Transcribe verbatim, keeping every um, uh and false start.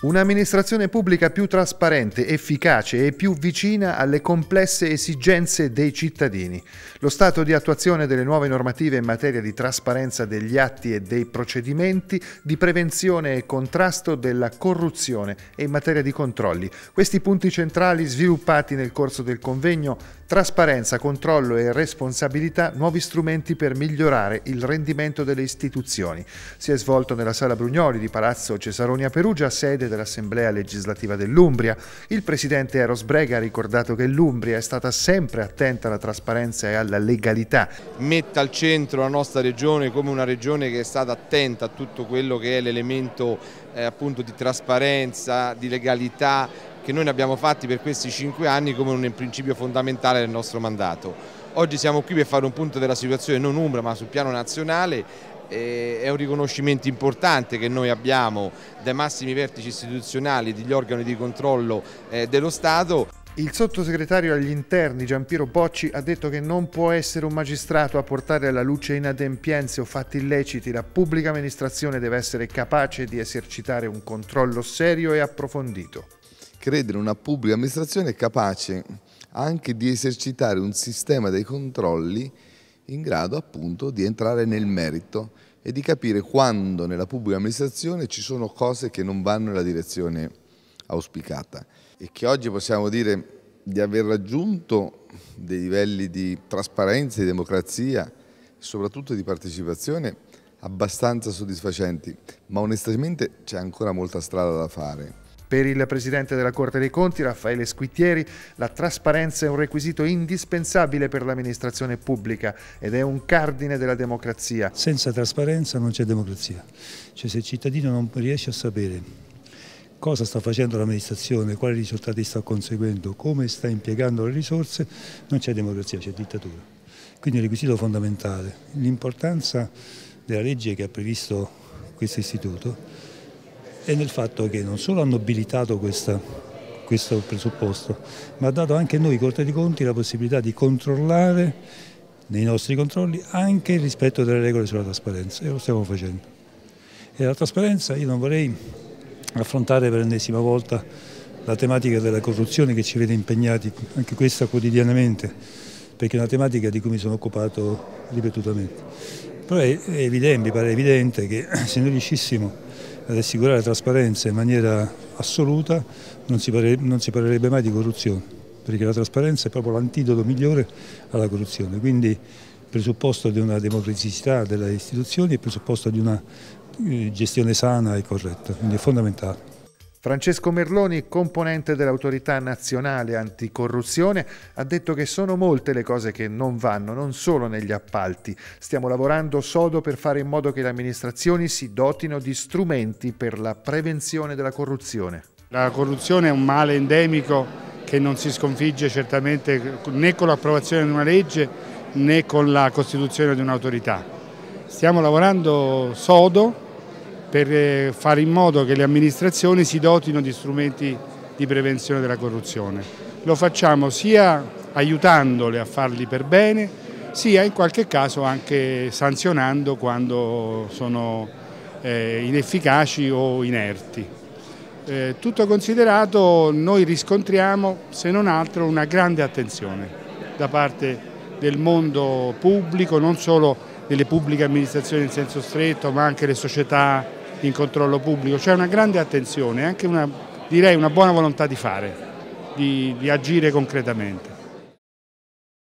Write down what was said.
Un'amministrazione pubblica più trasparente, efficace e più vicina alle complesse esigenze dei cittadini. Lo stato di attuazione delle nuove normative in materia di trasparenza degli atti e dei procedimenti, di prevenzione e contrasto della corruzione e in materia di controlli. Questi punti centrali sviluppati nel corso del convegno Trasparenza, controllo e responsabilità, nuovi strumenti per migliorare il rendimento delle istituzioni. Si è svolto nella Sala Brugnoli di Palazzo Cesaroni a Perugia, sede dell'Assemblea legislativa dell'Umbria. Il presidente Eros Brega ha ricordato che l'Umbria è stata sempre attenta alla trasparenza e alla legalità. Mette al centro la nostra regione come una regione che è stata attenta a tutto quello che è l'elemento eh, appunto di trasparenza, di legalità, che noi ne abbiamo fatti per questi cinque anni come un principio fondamentale del nostro mandato. Oggi siamo qui per fare un punto della situazione non umbra ma sul piano nazionale. È un riconoscimento importante che noi abbiamo dai massimi vertici istituzionali, degli organi di controllo eh, dello Stato. Il sottosegretario agli interni Giampiero Bocci ha detto che non può essere un magistrato a portare alla luce inadempienze o fatti illeciti. La pubblica amministrazione deve essere capace di esercitare un controllo serio e approfondito. Credo in una pubblica amministrazione capace anche di esercitare un sistema dei controlli in grado appunto di entrare nel merito e di capire quando nella pubblica amministrazione ci sono cose che non vanno nella direzione auspicata e che oggi possiamo dire di aver raggiunto dei livelli di trasparenza, di democrazia e soprattutto di partecipazione abbastanza soddisfacenti, ma onestamente c'è ancora molta strada da fare. Per il Presidente della Corte dei Conti, Raffaele Squittieri, la trasparenza è un requisito indispensabile per l'amministrazione pubblica ed è un cardine della democrazia. Senza trasparenza non c'è democrazia. Cioè, se il cittadino non riesce a sapere cosa sta facendo l'amministrazione, quali risultati sta conseguendo, come sta impiegando le risorse, non c'è democrazia, c'è dittatura. Quindi è un requisito fondamentale. L'importanza della legge che ha previsto questo istituto è nel fatto che non solo hanno nobilitato questa, questo presupposto, ma ha dato anche a noi, Corte dei Conti, la possibilità di controllare nei nostri controlli anche il rispetto delle regole sulla trasparenza, e lo stiamo facendo. E la trasparenza, io non vorrei affrontare per l'ennesima volta la tematica della corruzione che ci vede impegnati, anche questa quotidianamente, perché è una tematica di cui mi sono occupato ripetutamente. Però è evidente, mi pare evidente che se noi riuscissimo ad assicurare trasparenza in maniera assoluta non si, parrebbe, non si parlerebbe mai di corruzione, perché la trasparenza è proprio l'antidoto migliore alla corruzione, quindi il presupposto di una democraticità delle istituzioni è il presupposto di una gestione sana e corretta, quindi è fondamentale. Francesco Merloni, componente dell'Autorità Nazionale Anticorruzione, ha detto che sono molte le cose che non vanno, non solo negli appalti. Stiamo lavorando sodo per fare in modo che le amministrazioni si dotino di strumenti per la prevenzione della corruzione. La corruzione è un male endemico che non si sconfigge certamente né con l'approvazione di una legge né con la costituzione di un'autorità. Stiamo lavorando sodo per fare in modo che le amministrazioni si dotino di strumenti di prevenzione della corruzione. Lo facciamo sia aiutandole a farli per bene, sia in qualche caso anche sanzionando quando sono eh, inefficaci o inerti. Eh, tutto considerato, noi riscontriamo, se non altro, una grande attenzione da parte del mondo pubblico, non solo delle pubbliche amministrazioni in senso stretto, ma anche le società in controllo pubblico. C'è una grande attenzione, anche una, direi una buona volontà di fare, di, di agire concretamente.